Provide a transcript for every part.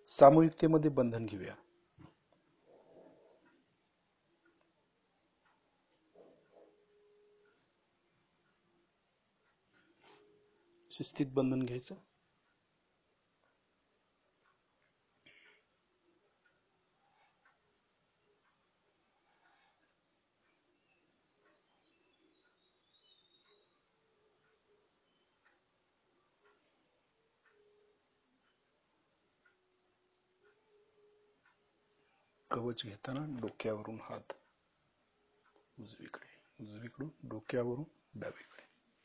सामूहिकतेमध्ये बंधन घेऊया. शिस्तीत बंधन घ्यायचं. कवच घेताना डोक्यावरून हात उजवीकडे, उजवीकडून डोक्यावरून डावीकडे.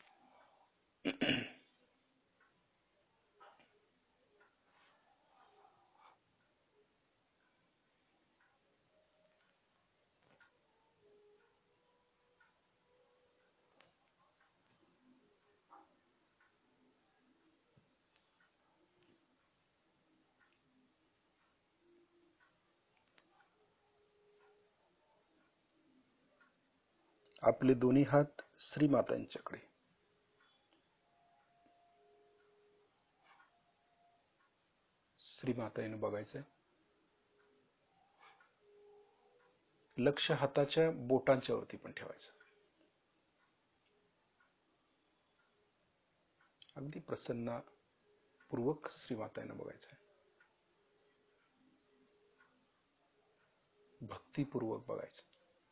आपले दोन्ही हात श्रीमातांच्याकडे. श्रीमाताईनं बघायचंय. लक्ष हाताच्या बोटांच्या वरती पण ठेवायचं. अगदी प्रसन्नपूर्वक श्रीमाताईनं बघायचंय. भक्तिपूर्वक बघायचं.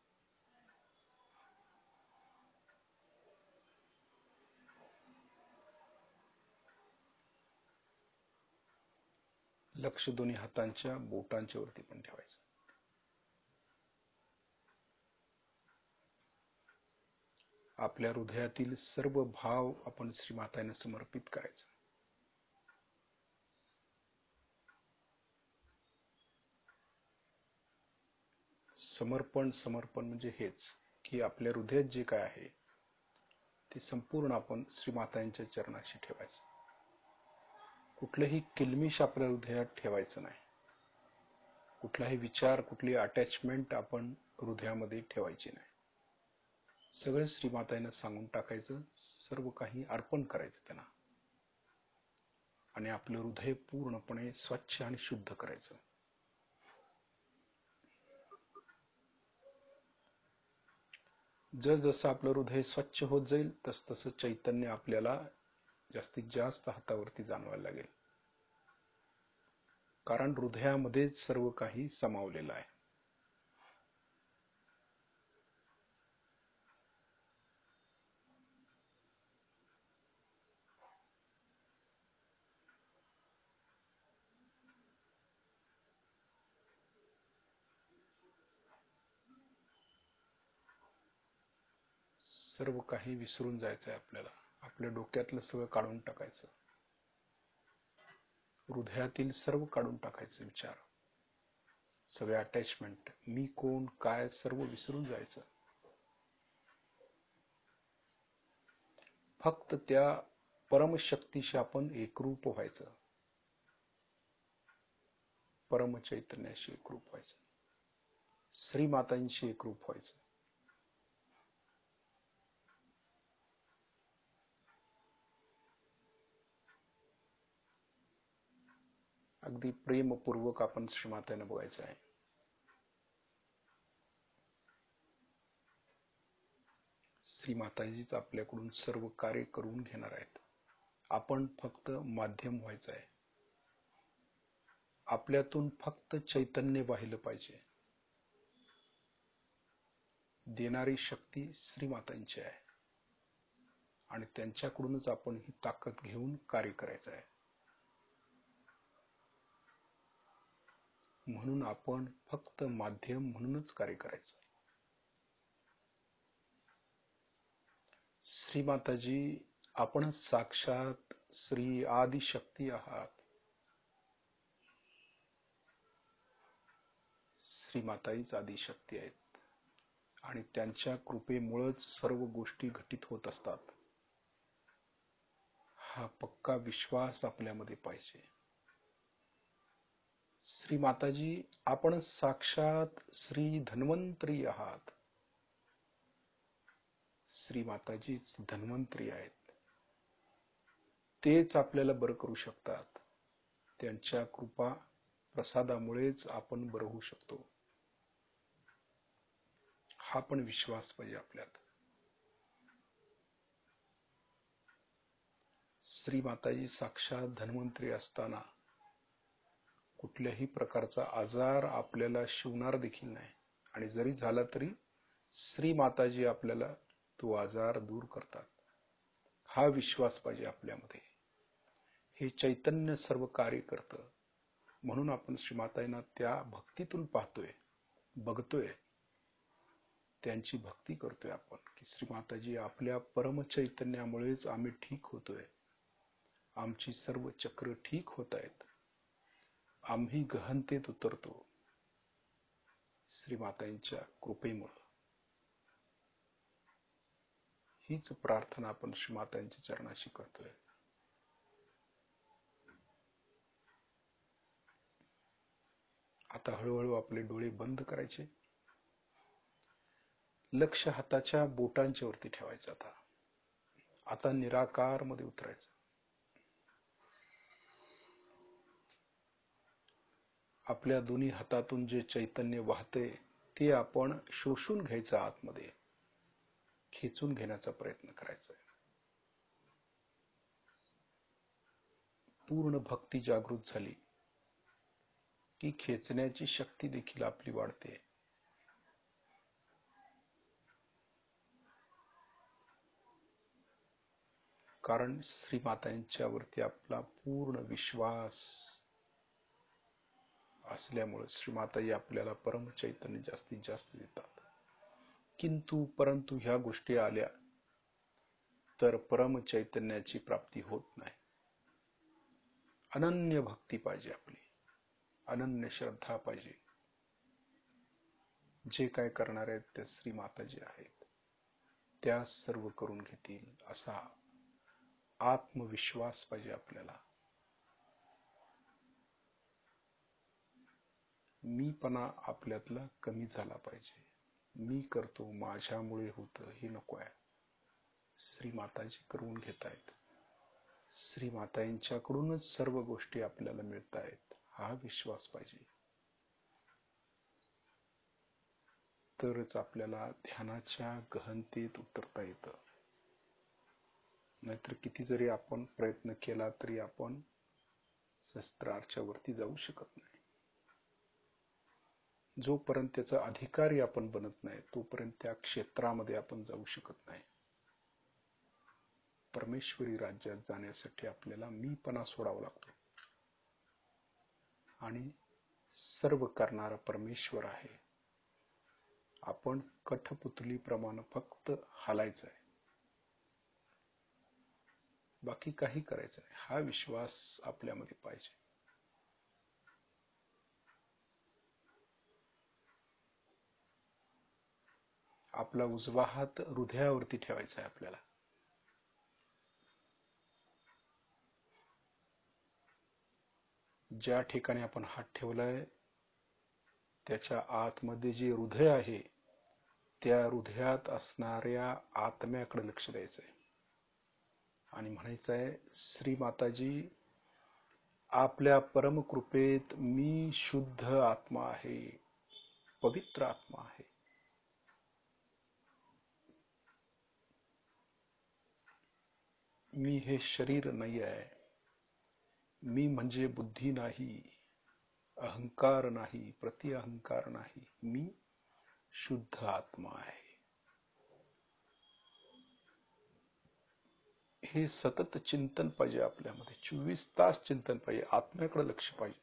लक्ष दोन्ही हातांच्या बोटांच्या वरती पण ठेवायचं. आपल्या हृदयातील सर्व भाव आपण श्रीमातांना समर्पित करायचं. समर्पण म्हणजे हेच की आपल्या हृदयात जे काय आहे ते संपूर्ण आपण श्रीमातांच्या चरणाशी ठेवायचं. कुठलंही किलमिश आपल्या हृदयात ठेवायचं नाही. कुठलाही विचार, कुठली अटॅचमेंट आपण हृदयामध्ये ठेवायची नाही. सगळं श्रीमातांना सांगून टाकायचं. सर्व काही अर्पण करायचं त्यांना आणि आपलं हृदय पूर्णपणे स्वच्छ आणि शुद्ध करायचं. जसं आपलं हृदय स्वच्छ होत जाईल तसं चैतन्य आपल्याला जास्तीत जास्त हातावरती जाणवायला लागेल. कारण हृदयामध्येच सर्व काही समावलेलं आहे. सर्व काही विसरून जायचं आहे आपल्याला. आपल्या डोक्यातलं सगळं काढून टाकायचं. हृदयातील सर्व काढून टाकायचे विचार, सगळे अटॅचमेंट, मी कोण काय सर्व विसरून जायचं. फक्त त्या परमशक्तीशी आपण एकरूप व्हायचं. परमचैतन्याशी एकरूप व्हायचं. श्रीमातांशी एकरूप व्हायचं. अगदी प्रेमपूर्वक आपण श्रीमातांना बघायचं आहे. श्रीमाताजीच आपल्याकडून सर्व कार्य करून घेणार आहेत. आपण फक्त माध्यम व्हायचं आहे. आपल्यातून फक्त चैतन्य वाहिलं पाहिजे. देणारी शक्ती श्रीमातांची आहे आणि त्यांच्याकडूनच आपण ही ताकद घेऊन कार्य करायचं आहे. म्हणून आपण फक्त माध्यम म्हणूनच कार्य करायचं. श्रीमाताजी, आपण साक्षात श्री आदिशक्ती आहात. श्रीमाताईच आदिशक्ती आहेत आणि त्यांच्या कृपेमुळेच सर्व गोष्टी घटित होत असतात. हा पक्का विश्वास आपल्यामध्ये पाहिजे. श्रीमाताजी, आपण साक्षात श्री धन्वंतरी आहात. श्रीमाताजीच धन्वंतरी आहेत. तेच आपल्याला बरं करू शकतात. त्यांच्या कृपा प्रसादामुळेच आपण बरं होऊ शकतो. हा पण विश्वास पाहिजे आपल्यात. श्री माताजी साक्षात धन्वंतरी असताना कुठल्याही प्रकारचा आजार आपल्याला शिवणार देखील नाही, आणि जरी झाला तरी श्री माताजी आपल्याला तो आजार दूर करतात. हा विश्वास पाहिजे आपल्यामध्ये. हे चैतन्य सर्व कार्य करतं, म्हणून आपण श्रीमातांना त्या भक्तीतून पाहतोय, बघतोय, त्यांची भक्ती करतोय आपण, की श्रीमाताजी आपल्या परमचैतन्यामुळेच आम्ही ठीक होतोय, आमची सर्व चक्र ठीक होत आहेत, आम्ही गहनतेत उतरतो श्रीमातांच्या कृपेमुळे. हीच प्रार्थना आपण श्रीमातांच्या चरणाशी करतोय. आता हळूहळू आपले डोळे बंद करायचे, लक्ष हाताच्या बोटांच्या वरती ठेवायचं. आता निराकार मध्ये उतरायचं. आपल्या दोन्ही हातातून जे चैतन्य वाहते ते आपण शोषून घ्यायचं, आतमध्ये खेचून घेण्याचा प्रयत्न करायचा. पूर्ण भक्ती जागृत झाली की खेचण्याची शक्ती देखील आपली वाढते. कारण श्रीमातांच्या वरती आपला पूर्ण विश्वास असल्यामुळे श्रीमाताजी आपल्याला परमचैतन्य जास्तीत जास्त देतात. किंतु परंतु ह्या गोष्टी आल्या तर परमचैतन्याची प्राप्ती होत नाही. अनन्य भक्ती पाहिजे आपली, अनन्य श्रद्धा पाहिजे. जे काय करणार आहेत ते श्रीमाताजी आहेत, त्या सर्व करून घेतील असा आत्मविश्वास पाहिजे आपल्याला. मीपणा आपल्यातला कमी झाला पाहिजे. मी करतो, माझ्यामुळे होतं, हे नको आहे. श्रीमाताजी करून घेत आहेत, श्रीमातांच्याकडूनच सर्व गोष्टी आपल्याला मिळत आहेत, हा विश्वास पाहिजे. तरच आपल्याला ध्यानाच्या गहनतेत उतरता येतं. नाहीतर किती जरी आपण प्रयत्न केला तरी आपण सहस्त्रारच्या वरती जाऊ शकत नाही. जोपर्यंत त्याचा अधिकारी आपण बनत नाही तोपर्यंत त्या क्षेत्रामध्ये आपण जाऊ शकत नाही. परमेश्वरी राज्यात जाण्यासाठी आपल्याला मीपणा सोडावा लागतो. आणि सर्व करणारा परमेश्वर आहे, आपण कठपुतलीप्रमाणे फक्त हालायचं आहे, बाकी काही करायचं नाही. हा विश्वास आपल्यामध्ये पाहिजे. आपला उजवा हात हृदयावरती ठेवायचा आहे आपल्याला. ज्या ठिकाणी आपण हात ठेवलाय त्याच्या आतमध्ये जे हृदय आहे त्या हृदयात असणाऱ्या आत्म्याकडे लक्ष द्यायचंय आणि म्हणायचं आहे, श्रीमाताजी आपल्या परमकृपेत मी शुद्ध आत्मा आहे, पवित्र आत्मा आहे. मी हे शरीर नाही आहे. मी म्हणजे बुद्धी नाही, अहंकार नाही, प्रतिअहंकार नाही. मी शुद्ध आत्मा आहे. हे सतत चिंतन पाहिजे आपल्यामध्ये. 24 तास चिंतन पाहिजे, आत्म्याकडे लक्ष पाहिजे.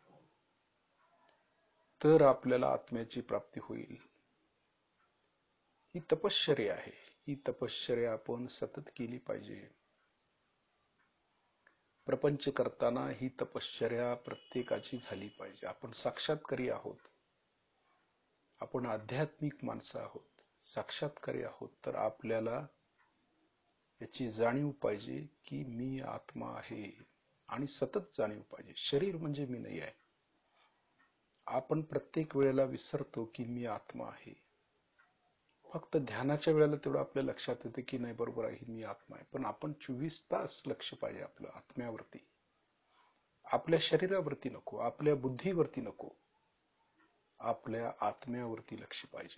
तर आपल्याला आत्म्याची प्राप्ती होईल. ही तपश्चर्या आहे. ही तपश्चर्या आपण सतत केली पाहिजे. प्रपंच करताना ही तपश्चर्या प्रत्येकाची झाली पाहिजे. आपण साक्षात्कारी आहोत, आपण आध्यात्मिक माणसं आहोत, साक्षात्कारी आहोत, तर आपल्याला याची जाणीव पाहिजे की मी आत्मा आहे, आणि सतत जाणीव पाहिजे. शरीर म्हणजे मी नाही आहे. आपण प्रत्येक वेळेला विसरतो की मी आत्मा आहे. फक्त ध्यानाच्या वेळेला तेवढं आपल्या लक्षात येते की नाही, बरोबर आहे, मी आत्मा आहे. पण आपण 24 तास लक्ष पाहिजे आपलं आत्म्यावरती. आपल्या शरीरावरती नको, आपल्या बुद्धीवरती नको, आपल्या आत्म्यावरती लक्ष पाहिजे.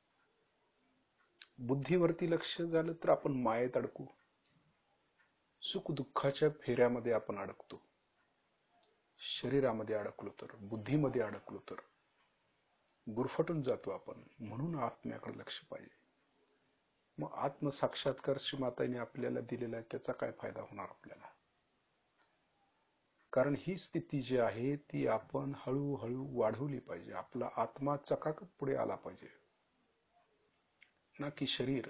बुद्धीवरती लक्ष झालं तर आपण मायेत अडकू, सुख दुःखाच्या फेऱ्यामध्ये आपण अडकतो. शरीरामध्ये अडकलो तर, बुद्धीमध्ये अडकलो तर गुरफटून जातो आपण. म्हणून आत्म्याकडे लक्ष पाहिजे. मग आत्मसाक्षात्कार श्री मातांनी आपल्याला दिलेला आहे, त्याचा काय फायदा होणार आपल्याला? कारण ही स्थिती जी आहे ती आपण हळूहळू वाढवली पाहिजे. आपला आत्मा चकाकत पुढे आला पाहिजे, ना की शरीर.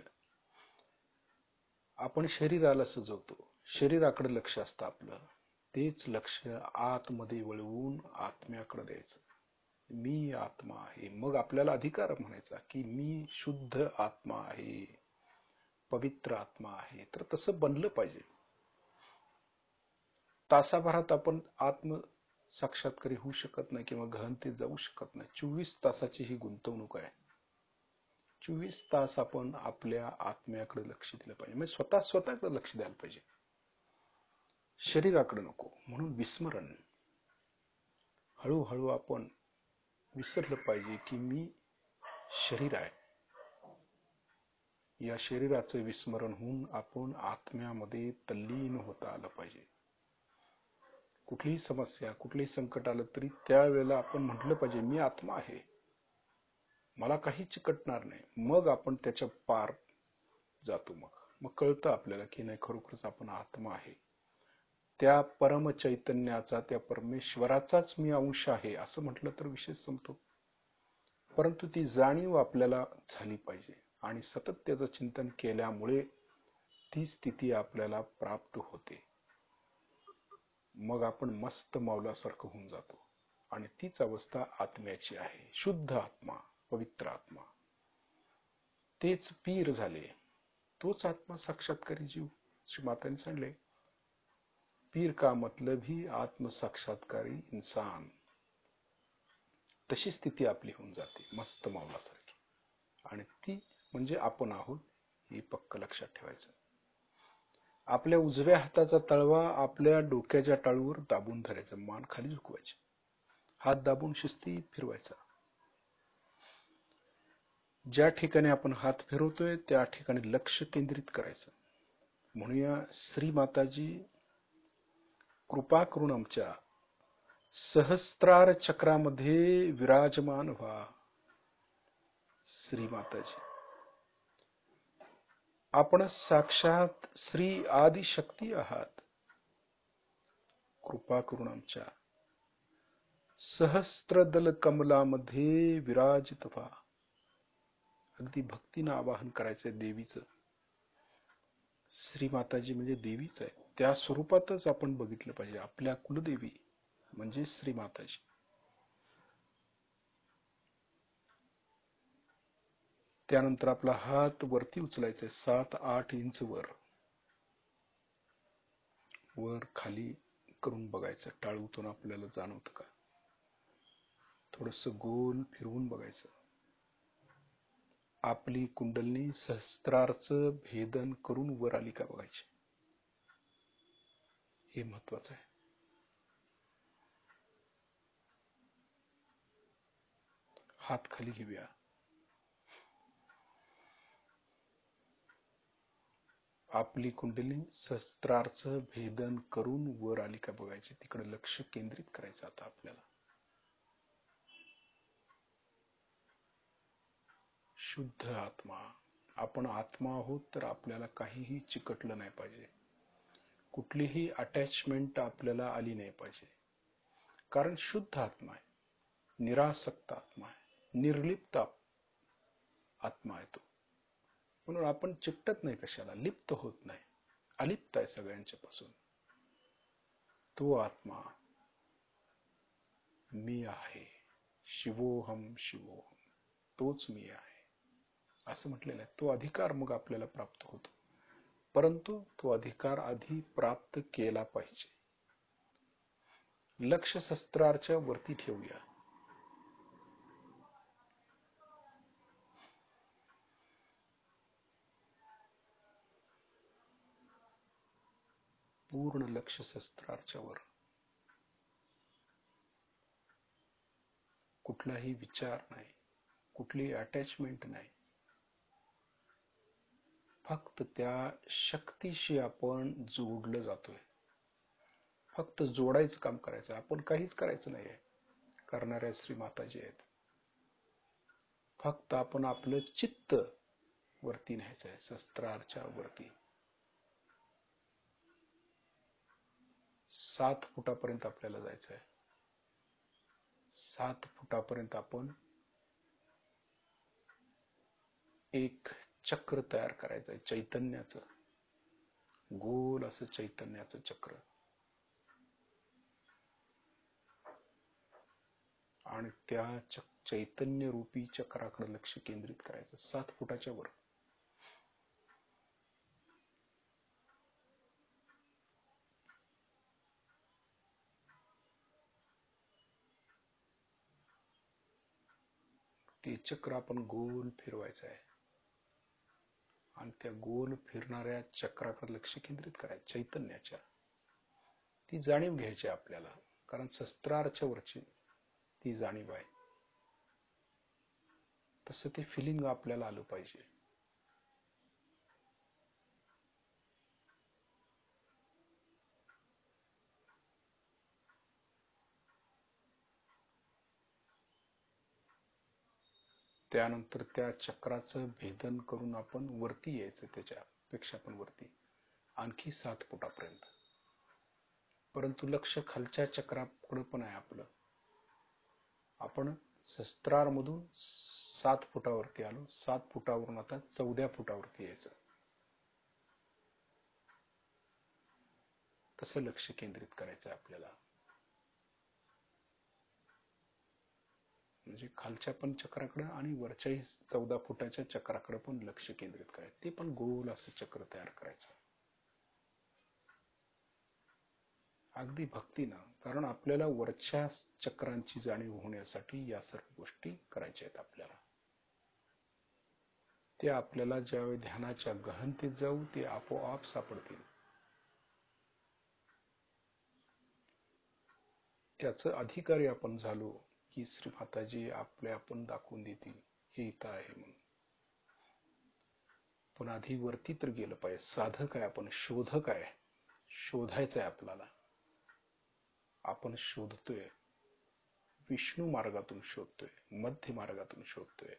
आपण शरीराला सजवतो, शरीराकडे लक्ष असतं आपलं. तेच लक्ष आतमध्ये वळवून आत्म्याकडे द्यायचं. मी आत्मा आहे. मग आपल्याला अधिकार म्हणायचा की मी शुद्ध आत्मा आहे, पवित्र आत्मा आहे. तर तसं बनलं पाहिजे. तासाभरात आपण आत्म साक्षात्कारी होऊ शकत नाही किंवा गहनतेत जाऊ शकत नाही. 24 तासाची ही गुंतवणूक आहे. 24 तास आपण आपल्या आत्म्याकडे लक्ष दिलं पाहिजे. म्हणजे स्वतःकडे लक्ष द्यायला पाहिजे, शरीराकडे नको. म्हणून विस्मरण. हळूहळू आपण विसरलं पाहिजे की मी शरीर आहे. या शरीराचं विस्मरण होऊन आपण आत्म्यामध्ये तल्लीन होता आलं पाहिजे. कुठलीही समस्या, कुठलंही संकट आलं तरी त्यावेळेला आपण म्हटलं पाहिजे मी आत्मा आहे, मला काही चिकटणार नाही. मग आपण त्याच्या पार जातो. मग कळतं आपल्याला की नाही, खरोखरच आपण आत्मा आहे, त्या परम चैतन्याचा, त्या परमेश्वराचाच मी अंश आहे असं म्हटलं तर विषय संपतो. परंतु ती जाणीव आपल्याला झाली पाहिजे आणि सतत त्याचं चिंतन केल्यामुळे ती स्थिती आपल्याला प्राप्त होते. मग आपण मस्त मौलासारखं होऊन जातो. आणि तीच अवस्था आत्म्याची आहे. शुद्ध आत्मा, पवित्र आत्मा. तेच पीर झाले. तोच आत्मा साक्षात्कारी जीव. श्री मातांनी सांगले, पीर का मतलब ही आत्म साक्षात्कारी इंसान. तशी स्थिती आपली होऊन जाते, मस्त मौलासारखी. आणि ती म्हणजे आपण आहोत, हे पक्क लक्षात ठेवायचं. आपल्या उजव्या हाताचा तळवा आपल्या डोक्याच्या टाळूवर दाबून धरायचा, मान खाली झुकवायची, हात दाबून शिस्तीत फिरवायचा. ज्या ठिकाणी आपण हात फिरवतोय त्या ठिकाणी लक्ष केंद्रित करायचं. म्हणूया, श्री माताजी कृपा करून आमच्या सहस्त्रार चक्रामध्ये विराजमान व्हा. श्री माताजी, आपण साक्षात श्री आदिशक्ती आहात. कृपा करून आमच्या सहस्त्रदल कमलामध्ये विराजित व्हा. अगदी भक्तीनं आवाहन करायचंय देवीचं. श्री माताजी म्हणजे देवीच आहे, त्या स्वरूपातच आपण बघितलं पाहिजे. आपल्या कुलदेवी म्हणजे श्री माताजी. त्यानंतर आपला हात वरती उचलायचा, 7-8 इंच वर खाली करून बघायचं. टाळूतून आपल्याला जाणवतं का? थोडस गोल फिरवून बघायचं. आपली कुंडलनी सहस्त्रारचं भेदन करून वर आली का बघायची. हे महत्वाचं आहे. हात खाली घेऊया. आपली कुंडली सहस्त्रारचं भेदन करून वर आली का बघायची. तिकडे लक्ष केंद्रित करायचं आता आपल्याला. शुद्ध आत्मा. आपण आत्मा आहोत तर आपल्याला काहीही चिकटलं नाही पाहिजे, कुठलीही अटॅचमेंट आपल्याला आली नाही पाहिजे. कारण शुद्ध आत्मा आहे, निरासक्त आत्मा आहे, निर्लिप्त आत्मा आहे तो. म्हणून आपण चिकटत नाही कशाला, लिप्त होत नाही, अलिप्त आहे सगळ्यांच्या पासून. तो आत्मा मी आहे, शिवोहम शिवोहम, तोच मी आहे असं म्हटलेलं आहे. तो अधिकार मग आपल्याला प्राप्त होतो. परंतु तो अधिकार आधी प्राप्त केला पाहिजे. लक्ष शस्त्राच्या वरती ठेवूया. पूर्ण लक्ष शस्त्राच्या वर. कुठलाही विचार नाही, कुठली अटॅचमेंट नाही. फक्त त्या शक्तीशी आपण जोडलं जातोय. फक्त जोडायचं काम करायचं, आपण काहीच करायचं नाहीये. करणाऱ्या श्री माताजी आहेत. फक्त आपण आपलं चित्त वरती न्यायचं आहे, शस्त्राच्या वरती. 7 फुटापर्यंत आपल्याला जायचं आहे. 7 फुटापर्यंत आपण एक चक्र तयार करायचं आहे, चैतन्याचं, गोल असं चैतन्याचं चक्र. आणि त्या चैतन्य रूपी चक्राकडे लक्ष केंद्रित करायचं 7 फुटाच्या वर. ते चक्र आपण गोल फिरवायचं आहे आणि त्या गोल फिरणाऱ्या चक्राकडे लक्ष केंद्रित करायचं चैतन्याच्या. ती जाणीव घ्यायची आपल्याला, कारण शस्त्राच्या वरची ती जाणीव आहे. तसं ते फिलिंग आपल्याला आलं पाहिजे. त्यानंतर त्या चक्राचं भेदन करून आपण वरती यायचं, त्याच्यापेक्षा पण वरती, आणखी 7 फुटापर्यंत. परंतु लक्ष खालच्या चक्राकडे पण आहे आपलं. आपण शस्त्रामधून 7 फुटावरती आलो, 7 फुटावरून आता 14 फुटावरती यायचं. तसं लक्ष केंद्रित करायचं आहे आपल्याला. म्हणजे खालच्या पण चक्राकडे आणि वरच्याही 14 फुटाच्या चक्राकडे पण लक्ष केंद्रित करायचं. ते पण गोल असं चक्र तयार करायचं, अगदी भक्तीनं. कारण आपल्याला वरच्या चक्रांची जाणीव होण्यासाठी या सर्व गोष्टी करायच्या आहेत आपल्याला. ते आपल्याला ज्यावेळी ध्यानाच्या गहनतेत जाऊ, ते आपोआप सापडतील. त्याचं अधिकारी आपण झालो की श्री माताजी आपल्या आपण दाखवून देतील, हे इथं आहे म्हणून. पण आधी वरती तर गेलं पाहिजे. साधक आहे आपण, शोधक आहे, शोधायचं आहे आपल्याला. आपण शोधतोय, विष्णू मार्गातून शोधतोय, मध्य मार्गातून शोधतोय.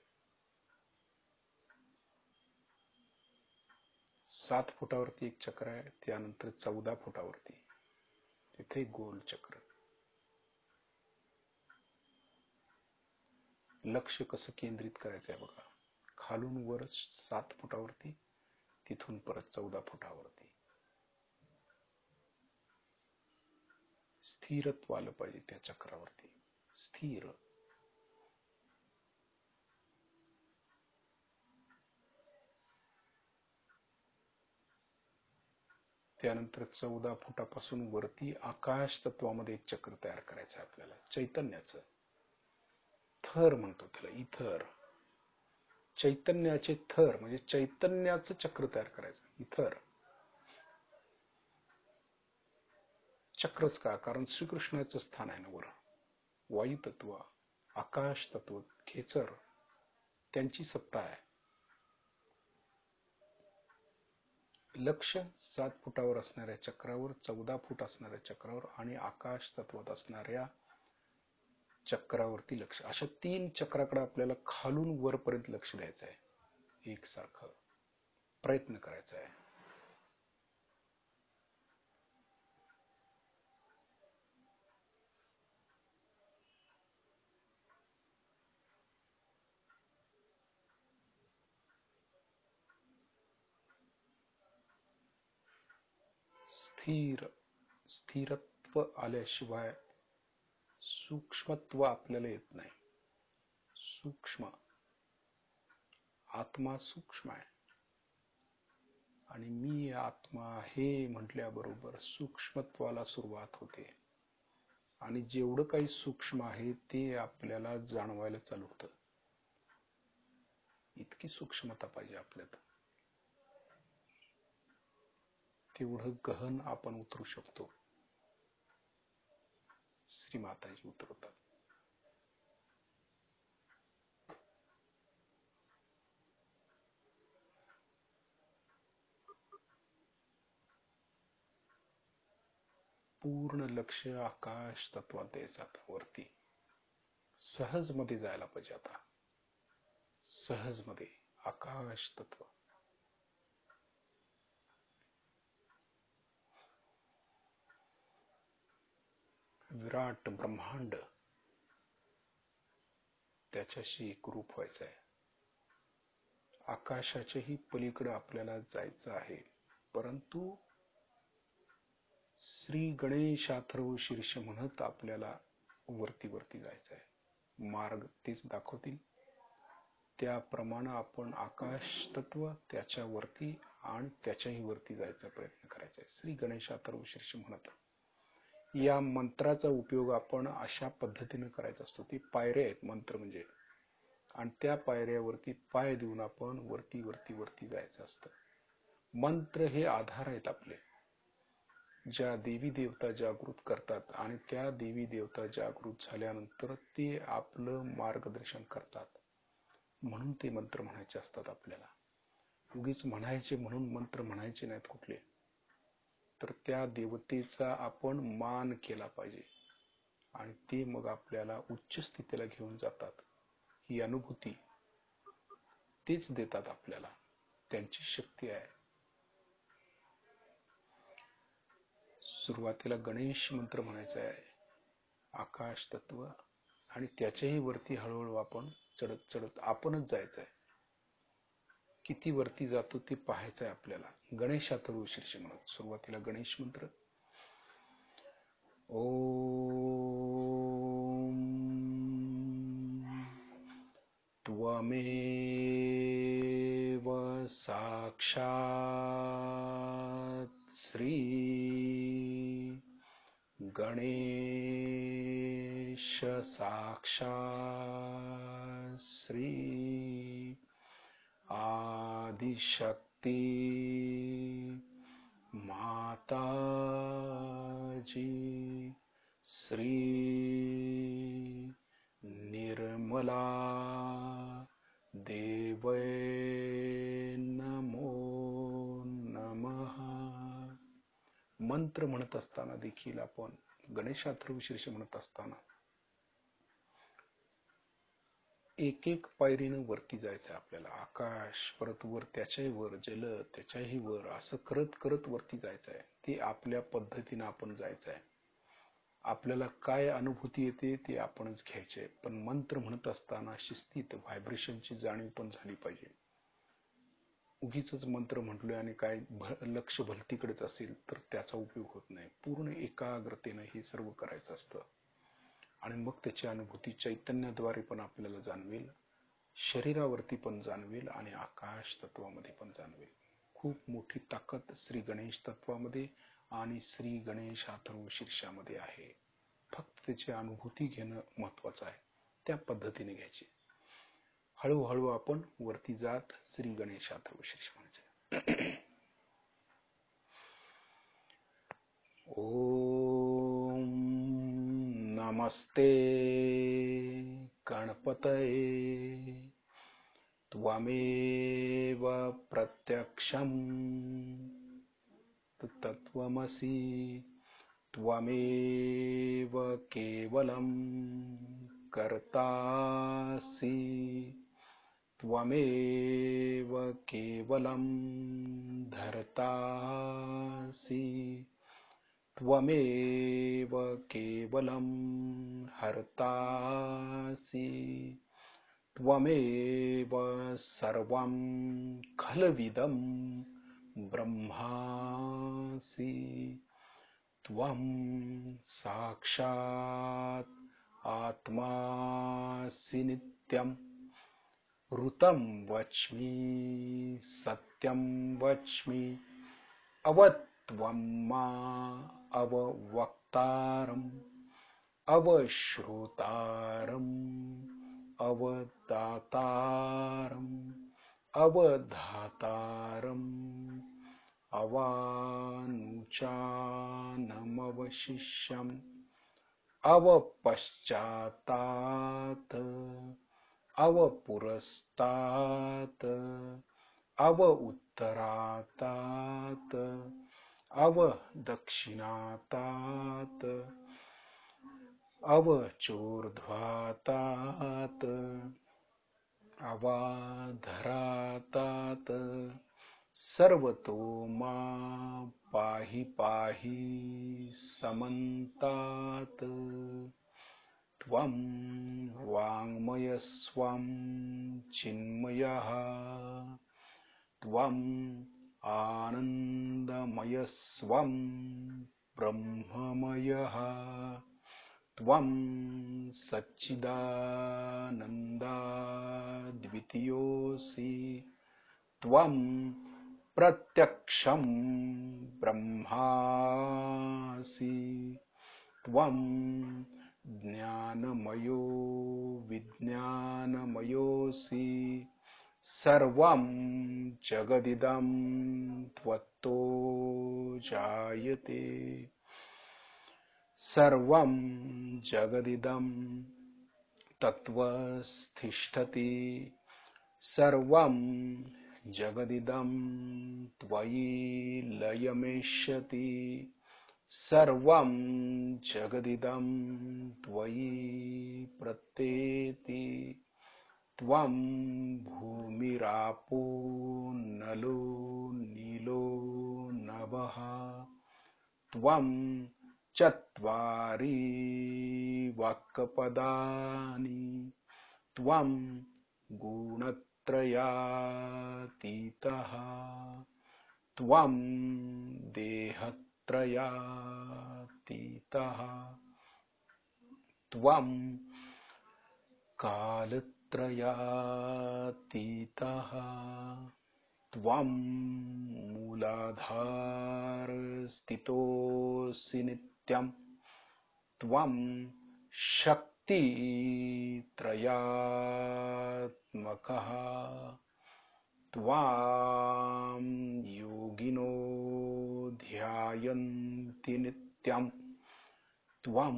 7 फुटावरती एक चक्र आहे, त्यानंतर 14 फुटावरती तिथे गोल चक्र. लक्ष कसं केंद्रित करायचं आहे बघा. खालून वर 7 फुटावरती, तिथून परत 14 फुटावरती. स्थिरत्व आलं पाहिजे त्या चक्रावरती, स्थिर. त्यानंतर 14 फुटापासून वरती आकाश तत्वामध्ये एक चक्र तयार करायचं आहे आपल्याला, चैतन्याचं. थर म्हणतो त्याला, इथर. चैतन्याचे थर म्हणजे चैतन्याचं चक्र तयार करायचं, इथर. चक्रच का? कारण श्रीकृष्णाचं स्थान आहे ना वर. वायू तत्व, आकाश तत्व, खेचर, त्यांची सत्ता आहे. लक्ष 7 फुटावर असणाऱ्या चक्रावर, 14 फूट असणाऱ्या चक्रावर आणि आकाश तत्वात असणाऱ्या चक्रावरती लक्ष. अशा 3 चक्राकडे आपल्याला खालून वरपर्यंत लक्ष द्यायचं आहे. एकसारखं प्रयत्न करायचा आहे. स्थिरत्व आल्याशिवाय सूक्ष्मत्व आपल्याला येत नाही. सूक्ष्म आत्मा सूक्ष्म आहे आणि मी आत्मा आहे म्हटल्याबरोबर सूक्ष्मत्वाला सुरुवात होते. आणि जेवढं काही सूक्ष्म आहे ते आपल्याला जाणवायला चालू होतं. इतकी सूक्ष्मता पाहिजे आपल्यात, तेवढं गहन आपण उतरू शकतो. श्री माताजी उतरवतात. पूर्ण लक्ष आकाश तत्वात द्यायचं आता वरती. सहज मध्ये जायला पाहिजे आता. सहज मध्ये आकाश तत्व. विराट ब्रह्मांड त्याच्याशी एकरूप व्हायचं आहे. आकाशाच्याही पलीकडे आपल्याला जायचं आहे, परंतु श्री गणेशाथर्व शीर्ष म्हणत आपल्याला वरती वरती जायचं आहे. मार्ग तेच दाखवतील. त्याप्रमाणे आपण आकाश तत्व, त्याच्या वरती आणि त्याच्याही वरती जायचा प्रयत्न करायचा आहे. श्री गणेशाथर्व शीर्ष म्हणत. या मंत्राचा उपयोग आपण अशा पद्धतीने करायचा असतो. ती पायऱ्या आहेत मंत्र म्हणजे, आणि त्या पायऱ्यावरती पाय देऊन आपण वरती वरती वरती जायचं असतं. मंत्र हे आधार आहेत आपले, ज्या देवी देवता जागृत करतात, आणि त्या देवी देवता जागृत झाल्यानंतर ते आपलं मार्गदर्शन करतात. म्हणून ते मंत्र म्हणायचे असतात आपल्याला. उगीच म्हणायचे म्हणून मंत्र म्हणायचे नाहीत कुठले. तर त्या देवतेचा आपण मान केला पाहिजे, आणि ते मग आपल्याला उच्च स्थितीला घेऊन जातात. ही अनुभूती तेच देतात आपल्याला, त्यांची शक्ती आहे. सुरुवातीला गणेश मंत्र म्हणायचा आहे, आकाश तत्व, आणि त्याच्याही वरती हळूहळू आपण चढत चढत आपणच जायचं आहे. किती वरती जातो ते पाहायचं आहे आपल्याला. गणेशाथर्व शीर्ष म्हणत सुरुवातीला गणेश मंत्र. ओम त्वमेव साक्षात् श्री गणेश साक्षात् श्री आदिशक्ती माताजी श्री निर्मला देवै नमो नमः. मंत्र म्हणत असताना देखील आपण गणेशाथर्व शीर्ष म्हणत असताना एक एक पायरीनं वरती जायचं आपल्याला. आकाश, परत वर, त्याच्याही वर जल, त्याच्याही वर, असं करत करत वरती जायचं आहे. ते आपल्या पद्धतीनं आपण जायचं आहे. आपल्याला काय अनुभूती येते ते आपणच घ्यायचे. पण मंत्र म्हणत असताना शिस्तीत व्हायब्रेशनची जाणीव पण झाली पाहिजे. उगीच मंत्र म्हटलोय आणि काय लक्ष भलतीकडेच असेल तर त्याचा उपयोग होत नाही. पूर्ण एकाग्रतेनं हे सर्व करायचं असतं, आणि मग त्याची अनुभूती चैतन्याद्वारे पण आपल्याला जाणवेल, शरीरावरती पण जाणवेल, आणि आकाश तत्वामध्ये पण जाणवेल. खूप मोठी ताकद श्री गणेश तत्वामध्ये आणि श्री गणेश अथर्व शीर्षामध्ये आहे. फक्त त्याची अनुभूती घेणं महत्वाचं आहे. त्या पद्धतीने घ्यायची. हळूहळू आपण वरती जात श्री गणेश अथर्व शीर्ष म्हणायचे. ओम नमस्ते गणपतये त्वमेव प्रत्यक्षं तत्त्वमसि त्वमेव केवलं कर्तासि त्वमेव केवलं धर्तासि त्वमेव केवलं हर्तासि त्वमेव सर्वं खलविदं ब्रह्मासि त्वं साक्षात् आत्मासि नित्यं ऋतं वच्मि सत्यं वच्मि अवत्वं मा अववक्तारम् अवश्रोतारम् अवदातारम् अवधातारम् अवानुचानमवशिष्यम् अवपश्चातात् अवपुरस्तात् अव उत्तरातात् अवदक्षिणातात् अवचोर्ध्वातात् अवाधरातात् सर्वतो मां पाहि पाहि समन्तात् त्वं वाङ्मयस्वं चिन्मयः त्वम् आनन्दमयस्वं ब्रह्ममयः त्वं सच्चिदानन्दाद्वितीयोऽसि त्वं प्रत्यक्षं ब्रह्मासि त्वं ज्ञानमयो विज्ञानमयोऽसि सर्वं जगदिदं त्वत्तो जायते सर्वं जगदिदं तत्त्वस्तिष्ठति सर्वं जगदिदं त्वयि लयमेष्यति सर्वं जगदिदं त्वयि प्रत्येति त्वं भूमिरापो नलो नीलो नभः त्वं चत्वारि वाक्पदानि त्वं गुणत्रयातीतः त्वं देहत्रयातीतः त्वं कालत्रयातीतः त्वं मूलाधारस्थितोऽसि नित्यं त्वं शक्तित्रयात्मकः त्वां योगिनो ध्यायन्ति नित्यं त्वं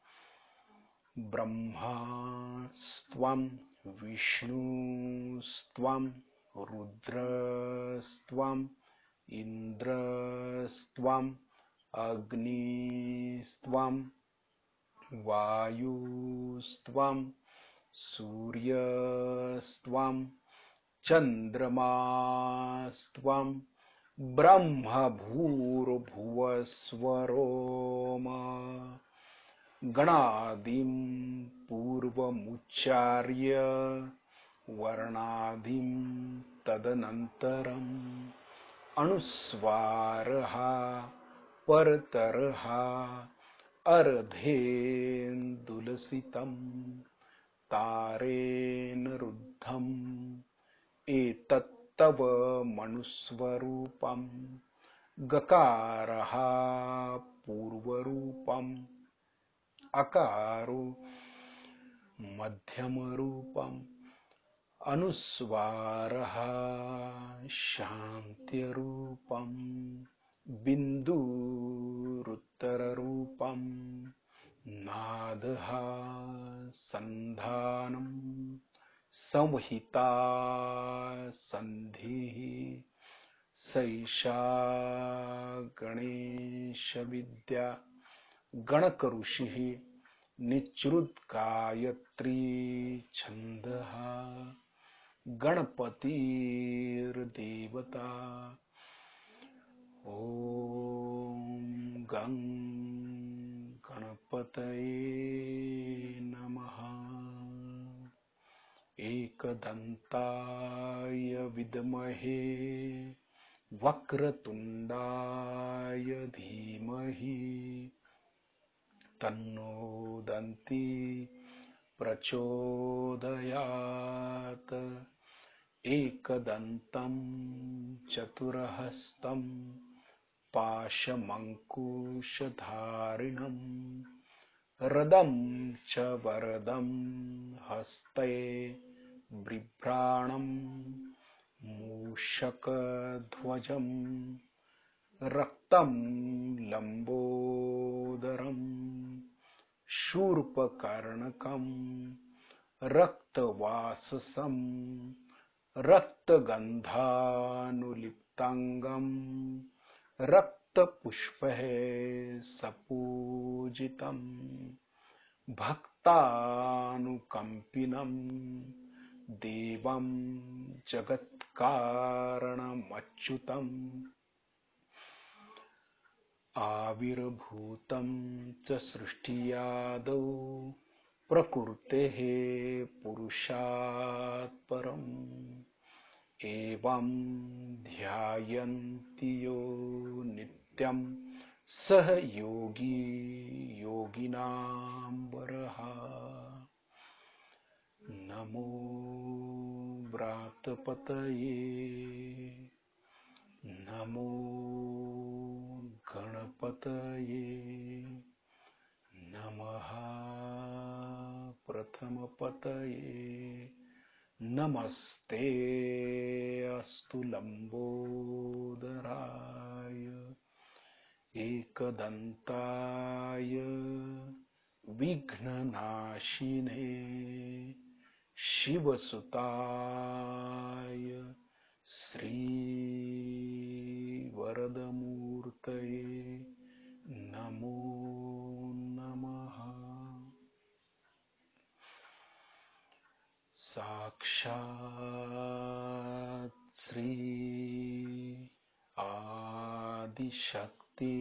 ब्रह्मास्त्वं विष्णुस्त्वं रुद्रस्त्वम् इन्द्रस्त्वम् अग्निस्त्वं वायुस्त्वं सूर्यस्त्वं चन्द्रमास्त्वं ब्रह्मभूर्भुवस्वरोम गणादिं पूर्वमुच्चार्य वर्णादिं तदनन्तरम् अनुस्वारः परतरः अर्धेन्दुलसितं तारेण रुद्धम् एतत्तव मनुस्वरूपं गकारः पूर्वरूपम् अकारो मध्यमरूपम् अनुस्वारः शान्त्यरूपम् बिन्दुरुत्तररूपम् नादः सन्धानम् संहिता सन्धिः सैषा गणेशविद्या गणकऋषिः निच्रुतगायत्री छन्दः गणपतिर्देवता ॐ गं गणपतये नमः एकदन्ताय विद्महे वक्रतुण्डाय धीमहि तन्नो दन्ती प्रचोदयात् एकदन्तं चतुरहस्तं पाशमङ्कुशधारिणं रदं च वरदं हस्ते बिभ्राणं मूषकध्वजं रक्तं लम्बोदरं शूर्पकर्णकं रक्तवाससं रक्तगन्धानुलिप्ताङ्गं पुष्पैः सपूजितम् भक्तानुकम्पिनं देवं जगत्कारणमच्युतम् आविर्भूतं च सृष्टियादौ प्रकृतेः पुरुषात् परम् एवं ध्यायन्ति यो नित्यं सह योगी योगिनां वरः। नमो व्रातपतये नमो गणपतये नमः प्रथमपतये नमस्ते अस्तु लंबोदराय एकदन्ताय विघ्ननाशिने शिवसुताय श्रीवरदमूर्तये नमो नमः। साक्षात् श्री आदिशक्ति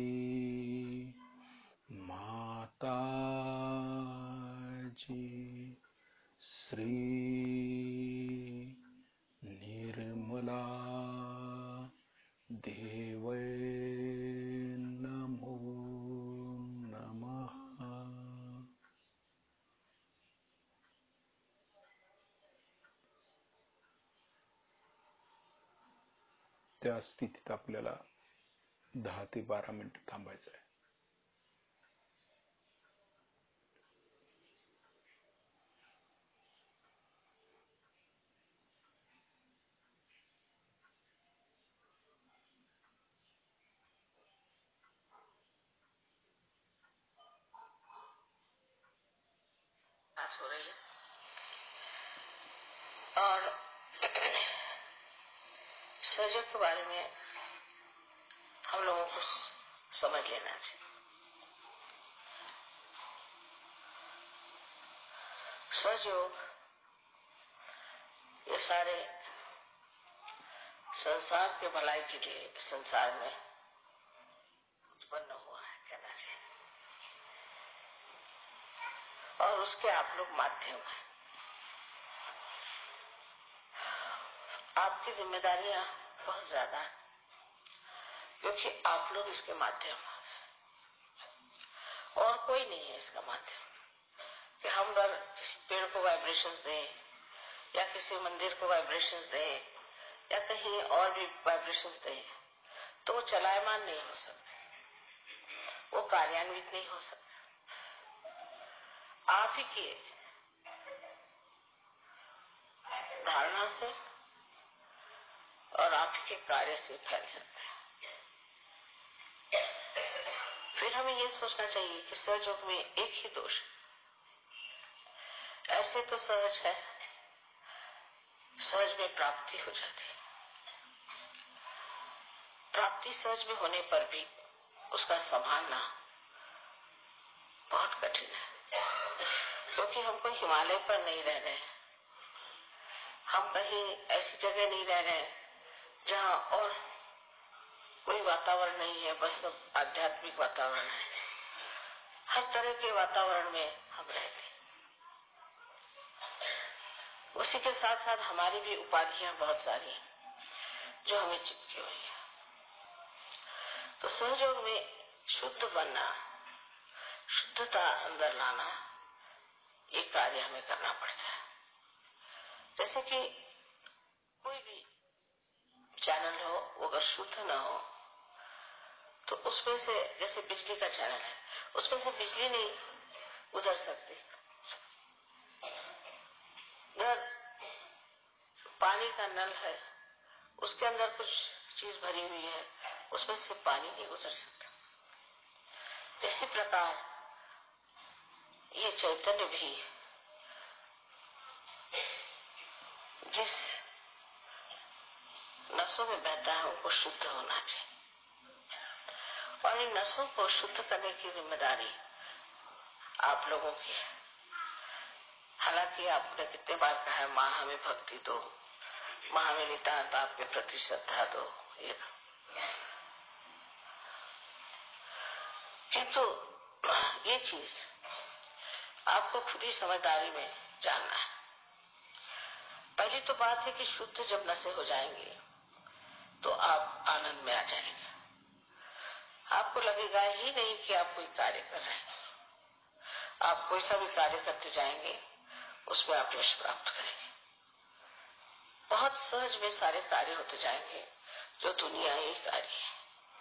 माताजी श्री निर्मला देवै नमो नमः। त्या स्थितीत आपल्याला 10 ते 12 मिनिट थांबायचं आहे. हो रही है और सर्जन के बारे में हम लोगों को समझ लेना चाहिए। सहयोग ये सारे संसार के भलाई के लिए संसार में उत्पन्न हुआ है कहना चाहिए और उसके आप लोग माध्यम हैं। आपकी जिम्मेदारियां बहुत ज्यादा है क्योंकि आप लोग इसके माध्यम हैं और कोई नहीं है इसका माध्यम कि हम अगर किसी पेड़ को वाइब्रेशंस दें या किसी मंदिर को वाइब्रेशंस दें या कहीं और भी वाइब्रेशंस दें तो वो चलायमान नहीं हो सकते, वो कार्यान्वित नहीं हो सकते। आप ही की धारणा से और आप ही के कार्य से फैल सकते हैं। फिर हमें ये सोचना चाहिए कि सहयोग में एक ही दोष है। ऐसे तो सहज है, सहज में प्राप्ति हो जाती है। प्राप्ति सहज में होने पर भी उसका संभालना बहुत कठिन है क्योंकि हम कोई हिमालय पर नहीं रह रहे हैं, हम कहीं ऐसी जगह नहीं रह रहे हैं जहां और कोई वातावरण नहीं है, बस सब आध्यात्मिक वातावरण है। हर तरह के वातावरण में हम रहते हैं। उसी के साथ साथ हमारी भी उपाधियां बहुत सारी हैं जो हमें चिपकी हुई है। तो सहयोग में शुद्ध बनना, शुद्धता अंदर लाना, ये कार्य हमें करना पड़ता है। जैसे कि कोई भी चैनल हो, वो अगर शुद्ध न हो तो उसमें से, जैसे बिजली का चैनल है, उसमें से बिजली नहीं गुजर सकती। अगर पानी का नल है, उसके अंदर कुछ चीज भरी हुई है, उसमें से पानी नहीं गुजर सकता। इसी प्रकार ये चैतन्य भी जिस नसों में बहता है उनको शुद्ध होना चाहिए और इन नसों को शुद्ध करने की जिम्मेदारी आप लोगों की है। हालांकि आपने कितने बार कहा है, माँ हमें भक्ति दो, माँ हमें नितांत आपके प्रति श्रद्धा दो, किंतु ये चीज आपको खुद ही समझदारी में जानना है। पहली तो बात है कि शुद्ध जब नशे हो जाएंगे तो आप आनंद में आ जाएंगे। आपको लगेगा ही नहीं कि आप कोई कार्य कर रहे हैं। आप कोई सा भी कार्य करते जाएंगे उसमें आप यश प्राप्त करेंगे। बहुत सहज में सारे कार्य होते जाएंगे जो दुनिया ही कार्य है।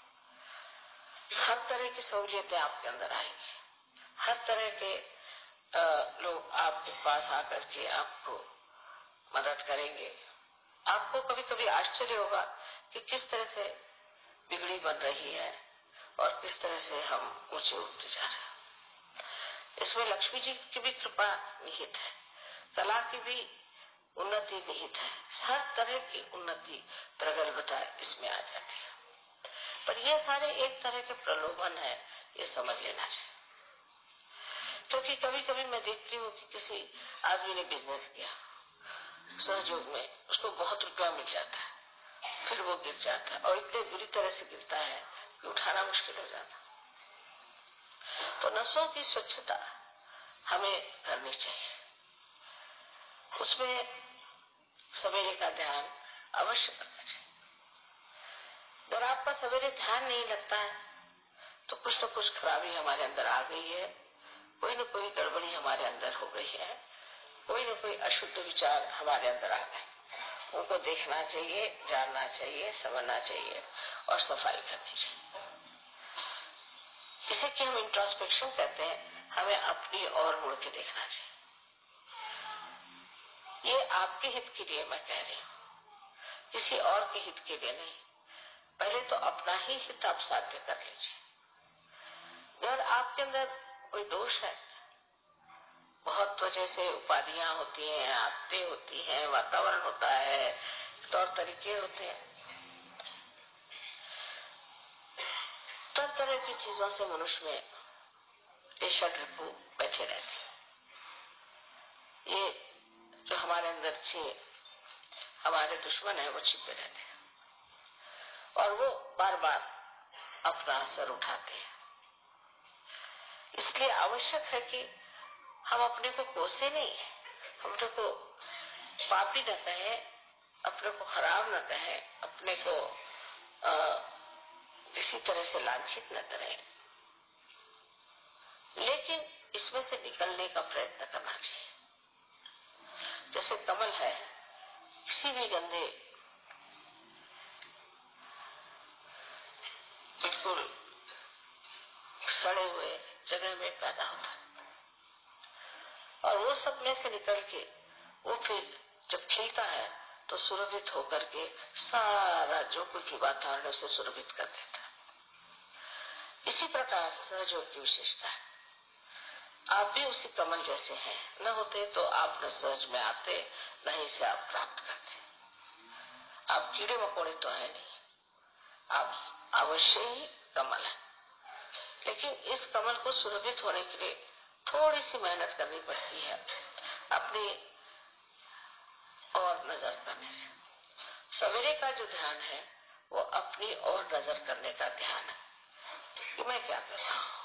हर तरह की सहूलियतें आपके अंदर आएंगी। हर तरह के लोग आपके पास आकर के आपको मदद करेंगे। आपको कभी कभी आश्चर्य होगा कि किस तरह से बिगड़ी बन रही है और किस तरह से हम ऊंचे उठते जा रहे हैं। इसमें लक्ष्मी जी की भी कृपा निहित है, कला की भी उन्नति निहित है। हर तरह की उन्नति प्रगल्भता इसमें आ जाती है। पर ये सारे एक तरह के प्रलोभन है, ये समझ लेना चाहिए। क्योंकि कभी कभी मैं देखती हूँ कि किसी आदमी ने बिजनेस किया, सहयोग में उसको बहुत रुपया मिल जाता है, फिर वो गिर जाता है और इतने बुरी तरह से गिरता है कि उठाना मुश्किल हो जाता। तो नसों की स्वच्छता हमें करनी चाहिए। उसमें सवेरे का ध्यान अवश्य करना चाहिए। अगर आपका सवेरे ध्यान नहीं लगता है तो कुछ न कुछ खराबी हमारे अंदर आ गई है, कोई न कोई गड़बड़ी हमारे अंदर हो गई है, कोई न कोई अशुद्ध विचार हमारे अंदर आ गए। उनको देखना चाहिए, जानना चाहिए, समझना चाहिए और सफाई करनी चाहिए। इसे कि हम इंट्रोस्पेक्शन कहते हैं। हमें अपनी ओर मुड़ के देखना चाहिए। ये आपके हित के लिए मैं कह रही हूँ, किसी और के हित के लिए नहीं। पहले तो अपना ही हित आप साध्य कर लीजिए। अगर आपके अंदर कोई दोष है, बहुत वजह से उपाधियां होती हैं, आदतें होती हैं, वातावरण होता है, तौर तरीके होते हैं, तरह तरह की चीजों से मनुष्य में ये षड्रिपु बैठे रहते हैं। ये जो हमारे अंदर से हमारे दुश्मन है वो छिपे रहते हैं और वो बार बार अपना असर उठाते हैं। इसलिए आवश्यक है कि हम अपने को कोसे नहीं, अपने को पापी न कहें, अपने को खराब न कहें, अपने को किसी तरह से लांछित न करें, लेकिन इसमें से निकलने का प्रयत्न करना चाहिए। जैसे कमल है, किसी भी गंदे बिल्कुल सड़े हुए जगह में पैदा होता है और वो सब में से निकल के वो फिर जब खिलता है तो सुरभित होकर के सारा जो कुछ भी वातावरण है उसे सुरभित कर देता है। इसी प्रकार सहयोग की विशेषता है। आप भी उसी कमल जैसे हैं, न होते तो आप न सहज में आते, न ही इसे आप प्राप्त करते। आप कीड़े मकोड़े तो है नहीं, आप अवश्य ही कमल है। लेकिन इस कमल को सुरभित होने के लिए थोड़ी सी मेहनत करनी पड़ती है, अपनी और नजर करने से। सवेरे का जो ध्यान है वो अपनी और नजर करने का ध्यान है कि मैं क्या कर रहा हूं,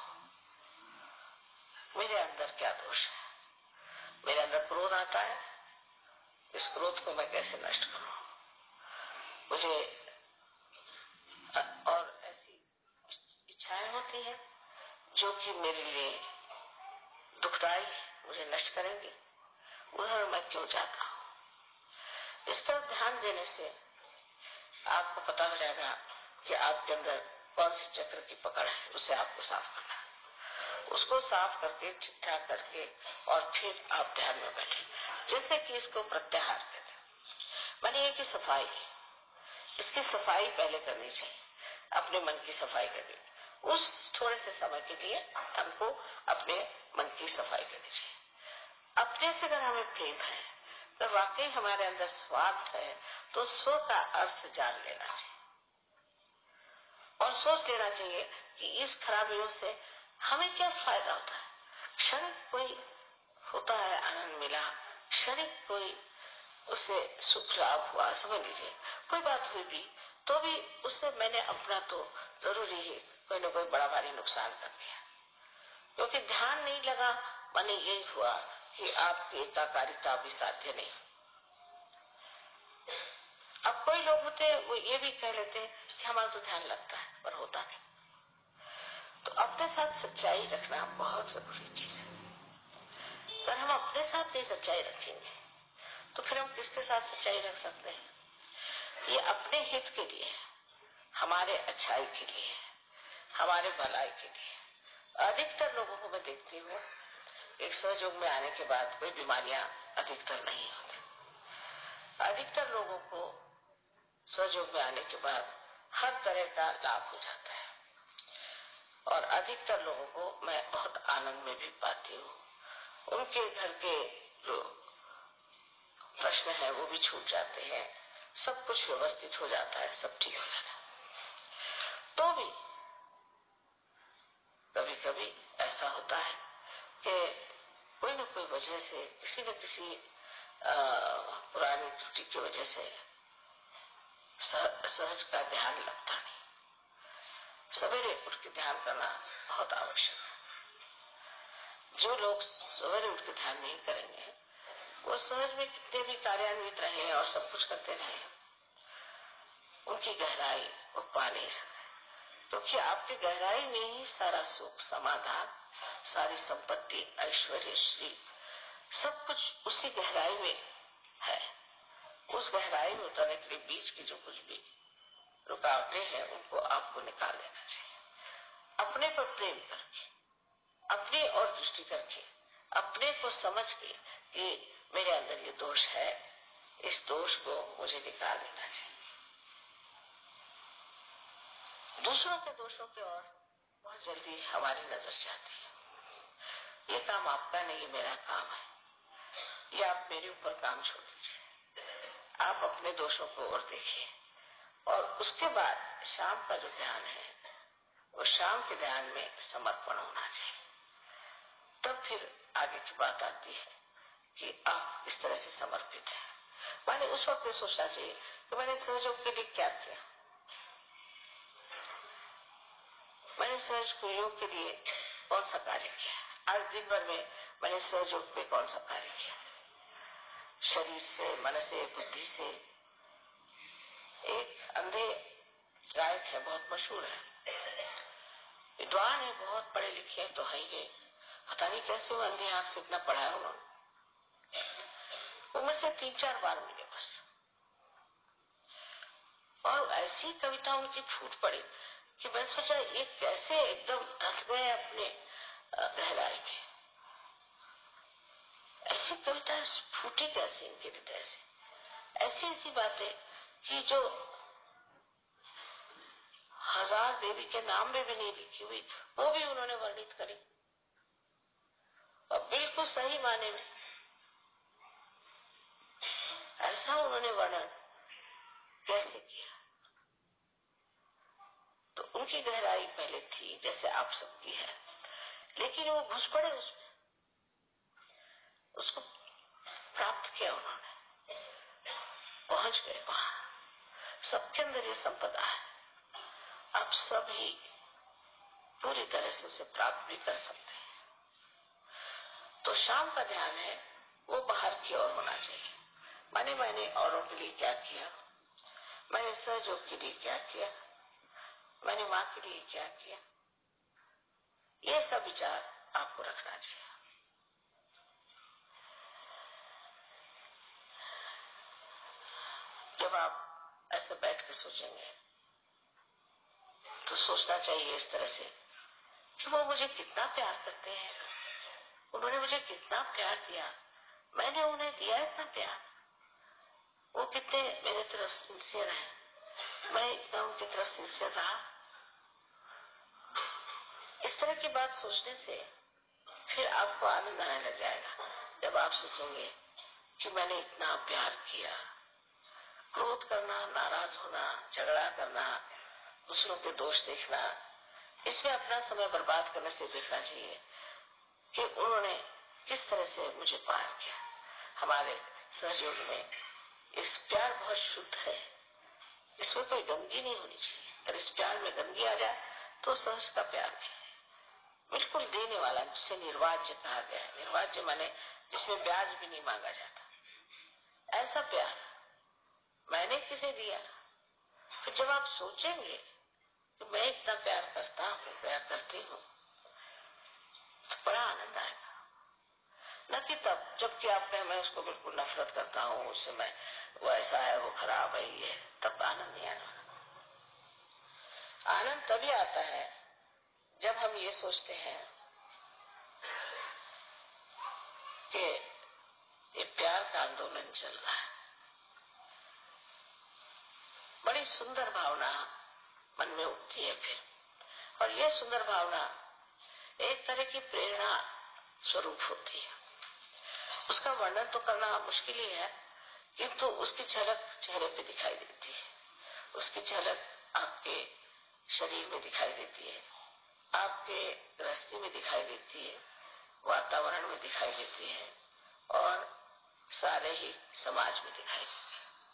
मेरे अंदर क्या दोष है, मेरे अंदर क्रोध आता है, इस क्रोध को मैं कैसे नष्ट करूं। मुझे और ऐसी इच्छाएं होती हैं जो कि मेरे लिए दुखदाई, मुझे नष्ट करेंगे, उधर मैं क्यों जाता हूं। इस तरफ ध्यान देने से आपको पता हो जाएगा कि आपके अंदर कौन सी चक्र की पकड़ है, उसे आपको साफ करना है। उसको साफ करके ठीक ठाक करके और फिर आप ध्यान में बैठे, जैसे कि इसको प्रत्याहार कहते हैं। मानिए कि सफाई, इसकी सफाई पहले करनी चाहिए, अपने मन की सफाई करनी। उस थोड़े से समय के लिए हमको अपने मन की सफाई करनी चाहिए। अपने से अगर हमें प्रेम है, तो वाकई हमारे अंदर स्वार्थ है, तो स्व का अर्थ जान लेना चाहिए और सोच लेना चाहिए कि इस खराबियों से हमें क्या फायदा होता है। क्षणिक कोई होता है आनंद मिला, क्षणिक कोई उससे सुख लाभ हुआ, समझ लीजिए कोई बात हुई भी तो भी उससे मैंने अपना तो जरूरी ही कोई न कोई बड़ा भारी नुकसान कर दिया, क्योंकि ध्यान नहीं लगा। माने यही हुआ कि आपकी एकाकारिता भी साध्य नहीं। अब कोई लोग होते हैं वो ये भी कह लेते हैं कि हमारा तो ध्यान लगता है, पर होता नहीं। तो अपने साथ सच्चाई रखना बहुत जरूरी चीज है। अगर हम अपने साथ नहीं सच्चाई रखेंगे तो फिर हम किसके साथ सच्चाई रख सकते हैं। ये अपने हित के लिए, हमारे अच्छाई के लिए, हमारे भलाई के लिए। अधिकतर लोगों को मैं देखती हूँ एक सहयोग में आने के बाद कोई बीमारियां अधिकतर नहीं होती। अधिकतर लोगों को सहयोग में आने के बाद हर तरह का लाभ हो जाता है और अधिकतर लोगों को मैं बहुत आनंद में भी पाती हूँ। उनके घर के जो प्रश्न है वो भी छूट जाते हैं, सब कुछ व्यवस्थित हो जाता है, सब ठीक हो जाता है। तो भी कभी कभी ऐसा होता है कि कोई न कोई वजह से, किसी न किसी पुरानी त्रुटि की वजह से सहज का ध्यान लगता नहीं। सवेरे उठ के ध्यान करना बहुत आवश्यक है। जो लोग सवेरे उठ के ध्यान नहीं करेंगे वो सहज में कितने भी कार्यान्वित रहे और सब कुछ करते रहे, उनकी गहराई वो पा नहीं सकते, क्योंकि आपकी गहराई में ही सारा सुख, समाधान, सारी संपत्ति, ऐश्वर्य, श्री, सब कुछ उसी गहराई में है। उस गहराई में उतरने के लिए बीच की जो कुछ भी रुकावटें हैं उनको आपको निकाल देना चाहिए। अपने पर प्रेम करके, अपनी और दृष्टि करके, अपने को समझ के कि मेरे अंदर ये दोष है, इस दोष को मुझे निकाल देना चाहिए। दूसरों के दोषों की ओर बहुत जल्दी हमारी नजर जाती है। ये काम आपका नहीं, ये मेरा काम है, ये आप मेरे ऊपर काम छोड़ दीजिए, आप अपने दोषों को और देखिए। और उसके बाद शाम का जो ध्यान है वो शाम के ध्यान में समर्पण होना चाहिए। तब फिर आगे की बात आती है कि आप इस तरह से समर्पित हैं। मैंने उस वक्त ये सोचना चाहिए कि मैंने सहयोग के लिए क्या किया, मैंने सहज योग के लिए कौन सा कार्य किया। आज दिन भर में मैंने सहयोग पे कौन सा कार्य किया, शरीर से, मन से, बुद्धि से। एक अंधे गायक है, बहुत मशहूर है, विद्वान है, बहुत पढ़े लिखे तो है ही, पता नहीं कैसे वो अंधे आंख से इतना पढ़ा है उन्होंने। वो मुझसे 3-4 बार मिले बस, और ऐसी कविता उनकी फूट पड़ी कि मैं सोचा ये कैसे एकदम धस गए अपने गहराई में। ऐसी कविता फूटी कैसे इनके हृदय से, ऐसी ऐसी बातें कि जो 1000 देवी के नाम में भी नहीं लिखी हुई वो भी उन्होंने वर्णित करी, और बिल्कुल सही माने में ऐसा उन्होंने वर्णन कैसे किया। तो उनकी गहराई पहले थी जैसे आप सबकी है, लेकिन वो घुस पड़े उसमें, उसको प्राप्त किया उन्होंने, पहुंच गए वहां। सबके अंदर ये संपदा है, आप सब ही पूरी तरह से उसे प्राप्त भी कर सकते हैं। तो शाम का ध्यान है वो बाहर की ओर होना चाहिए। मैंने औरों के लिए क्या किया, मैंने सहयोग के लिए क्या किया, मैंने माँ के लिए क्या किया, ये सब विचार आपको रखना चाहिए। जब आप ऐसे बैठ कर सोचेंगे तो सोचना चाहिए इस तरह से कि वो मुझे कितना प्यार करते हैं, उन्होंने मुझे कितना प्यार दिया, मैंने उन्हें दिया इतना प्यार, वो कितने मेरे तरफ सिंसियर है, मैं इतना उनकी तरफ सिंसियर रहा। इस तरह की बात सोचने से फिर आपको आनंद आने लग जाएगा। जब आप सोचेंगे कि मैंने इतना प्यार किया, क्रोध करना, नाराज होना, झगड़ा करना, दूसरों के दोष देखना, इसमें अपना समय बर्बाद करने से देखना चाहिए कि उन्होंने किस तरह से मुझे पार किया। हमारे सहयोग में इस प्यार बहुत शुद्ध है, इसमें कोई गंदगी नहीं होनी चाहिए। अगर इस प्यार में गंदगी आ जाए तो सहज का प्यार नहीं, बिल्कुल देने वाला, जिसे निर्वाज्य कहा गया है। निर्वाज्य माने जिसमें ब्याज भी नहीं मांगा जाता, ऐसा प्यार मैंने किसे दिया। फिर जब आप सोचेंगे कि मैं इतना प्यार करता हूँ, प्यार करती हूँ, तो बड़ा आनंद आएगा। न कि तब जबकि आप कहें मैं उसको बिल्कुल नफरत करता हूँ, उससे मैं, वो ऐसा है, वो खराब है, ये, तब आनंद नहीं आना। आनंद तभी आता है जब हम ये सोचते हैं कि ये प्यार का आंदोलन चल रहा है। बड़ी सुंदर भावना मन में उठती है फिर, और ये सुंदर भावना एक तरह की प्रेरणा स्वरूप होती है। उसका वर्णन तो करना मुश्किल ही है, किंतु उसकी झलक चेहरे पे दिखाई देती है, उसकी झलक आपके शरीर में दिखाई देती है, आपके गृहस्थी में दिखाई देती है, वातावरण में दिखाई देती है, और सारे ही समाज में दिखाई देती है।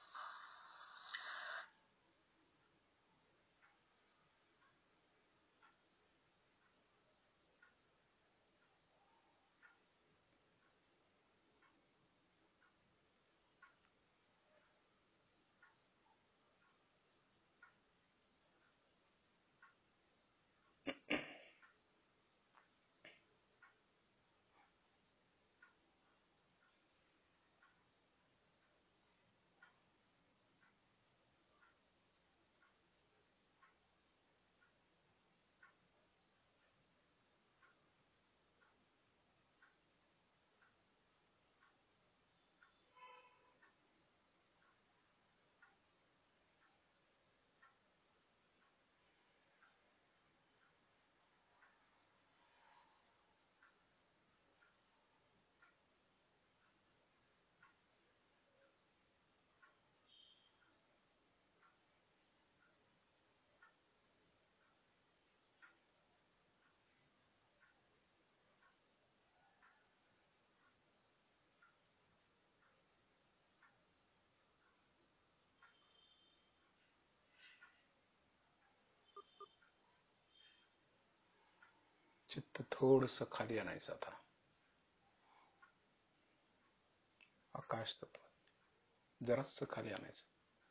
चित्त थोडंसं खाली आणायचं आता, आकाश तत्व जरासं खाली आणायचं.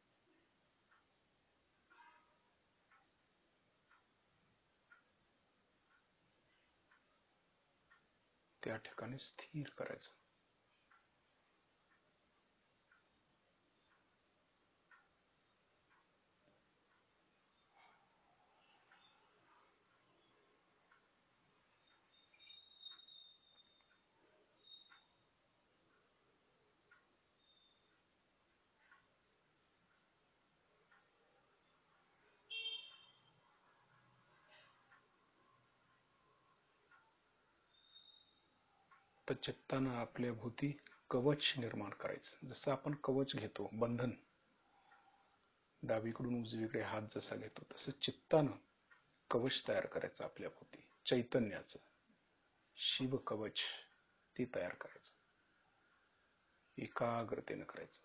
त्या ठिकाणी स्थिर करायचं. तर चित्तानं आपल्या भोवती कवच निर्माण करायचं. जसं आपण कवच घेतो, बंधन, डावीकडून उजवीकडे हात जसा घेतो, तसं चित्तानं कवच तयार करायचं आपल्या भोवती, चैतन्याचं शिव कवच ते तयार करायचं. एकाग्रतेनं करायचं.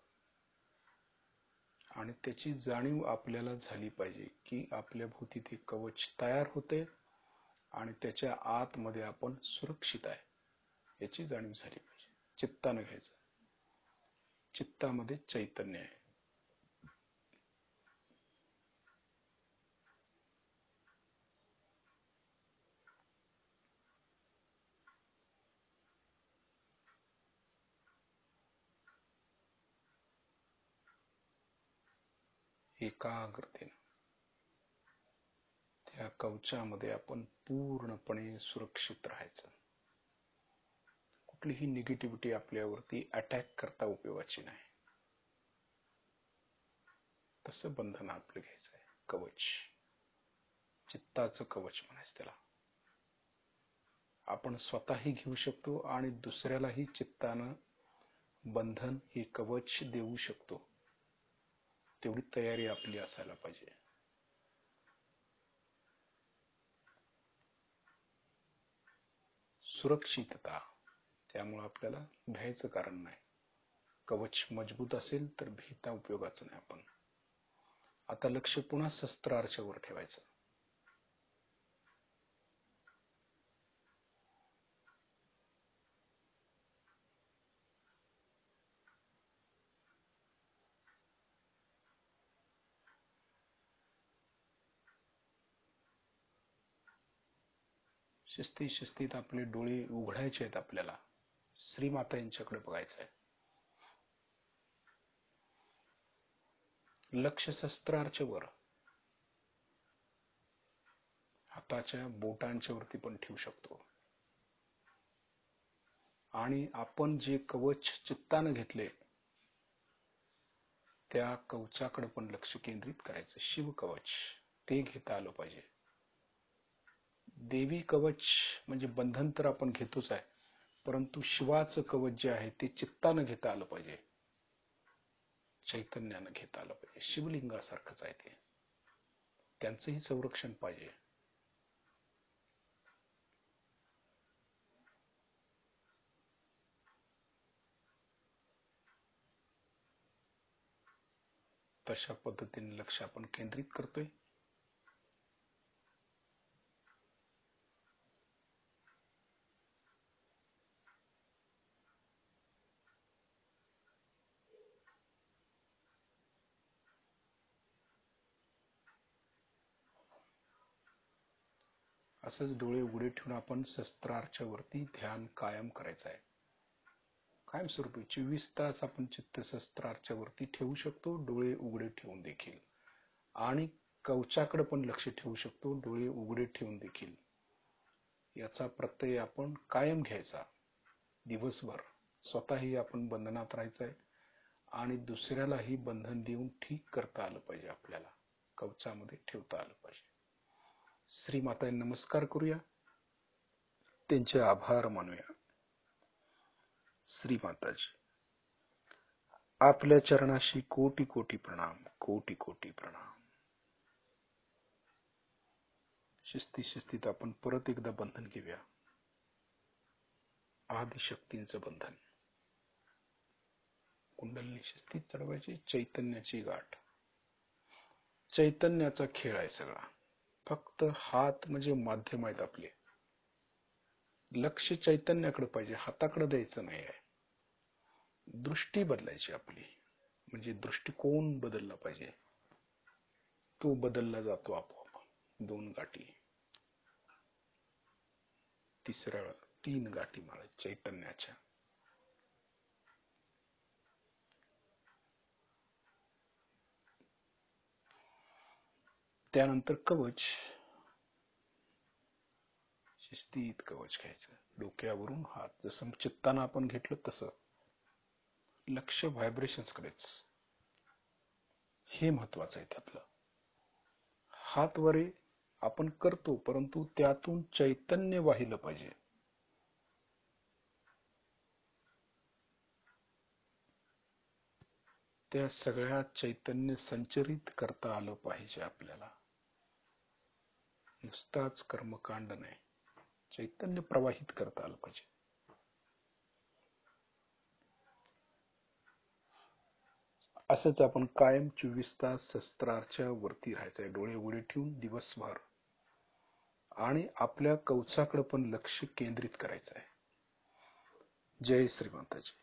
आणि त्याची जाणीव आपल्याला झाली पाहिजे की आपल्या भोवती ते कवच तयार होते आणि त्याच्या आतमध्ये आपण सुरक्षित आहे, याची जाणीव झाली पाहिजे. चित्तानं घ्यायचं. चित्तामध्ये चैतन्य आहे. एकाग्रतेनं त्या कवचामध्ये आपण पूर्णपणे सुरक्षित राहायचं. कुठलीही निगेटिव्हिटी आपल्यावरती अटॅक करता उपयोगाची नाही. तसं बंधन आपलं घ्यायचं आहे. कवच, चित्ताचं कवच म्हणायचं त्याला. आपण स्वतःही घेऊ शकतो आणि दुसऱ्यालाही चित्तानं बंधन हे कवच देऊ शकतो. तेवढी तयारी आपली असायला पाहिजे. सुरक्षितता, त्यामुळे आपल्याला भ्यायचं कारण नाही. कवच मजबूत असेल तर भीता उपयोगाचं नाही. आपण आता लक्ष पुन्हा शस्त्रार्च्यावर ठेवायचं. शिस्तीत आपले डोळे उघडायचे आहेत. आपल्याला श्रीमाता यांच्याकडे बघायचं आहे. लक्ष शस्त्रार्च्या वर, हाताच्या बोटांच्या वरती पण ठेवू शकतो. आणि आपण जे कवच चित्तानं घेतले त्या कवचाकडे पण लक्ष केंद्रित करायचं. शिव कवच ते घेता आलं पाहिजे. देवी कवच म्हणजे बंधन तर आपण घेतोच आहे, परंतु शिवाचं कवच जे आहे ते चित्तानं घेता आलं पाहिजे, चैतन्यानं घेता आलं पाहिजे. शिवलिंगासारखंच आहे ते, त्यांचंही संरक्षण पाहिजे. तशा पद्धतीने लक्ष आपण केंद्रित करतोय. असंच डोळे उघडे ठेवून आपण शस्त्रार्च्या वरती ध्यान कायम करायचं आहे. कायमस्वरूपी 24 तास आपण चित्त शस्त्रार्च्या वरती ठेवू शकतो, डोळे उघडे ठेवून देखील. आणि कवचाकडे पण लक्ष ठेवू शकतो, डोळे उघडे ठेवून देखील. याचा प्रत्यय आपण कायम घ्यायचा. दिवसभर स्वतःही आपण बंधनात राहायचं आहे आणि दुसऱ्यालाही बंधन देऊन ठीक करता आलं पाहिजे. आपल्याला कवचामध्ये ठेवता आलं पाहिजे. श्रीमाता नमस्कार करूया, त्यांचे आभार मानूया. श्रीमाताजी, आपल्या चरणाशी कोटी कोटी प्रणाम, कोटी कोटी प्रणाम. शिस्तीत आपण परत एकदा बंधन घेऊया. आदिशक्तींचं बंधन. कुंडलिनी शिस्तीत चढवायची. चैतन्याची गाठ. चैतन्याचा खेळ आहे सगळा. फक्त हात म्हणजे माध्यम आहेत आपले. लक्ष चैतन्याकडे पाहिजे, हाताकडे द्यायचं नाही आहे. दृष्टी बदलायची आपली, म्हणजे दृष्टिकोन बदलला पाहिजे. तो बदलला जातो आपोआप. 2 गाठी, तिसऱ्या 3 गाठी मारा चैतन्याच्या. त्यानंतर कवच. शिस्तीत कवच घ्यायचं. डोक्यावरून हात, जसं चित्तानं आपण घेतलं तसं लक्ष व्हायब्रेशन्स कडेच. हे महत्वाचं आहे त्यातलं. हात वरे आपण करतो, परंतु त्यातून चैतन्य वाहिलं पाहिजे. त्या सगळ्या चैतन्य संचरित करता आलं पाहिजे आपल्याला. नुसताच कर्मकांड नाही, चैतन्य प्रवाहित करता आलं पाहिजे. असंच आपण कायम 24 तास शस्त्रार्च्या वरती राहायचंय, डोळे उघडे ठेवून दिवसभर. आणि आपल्या कवचाकडे पण लक्ष केंद्रित करायचं आहे. जय श्रीमाताजी.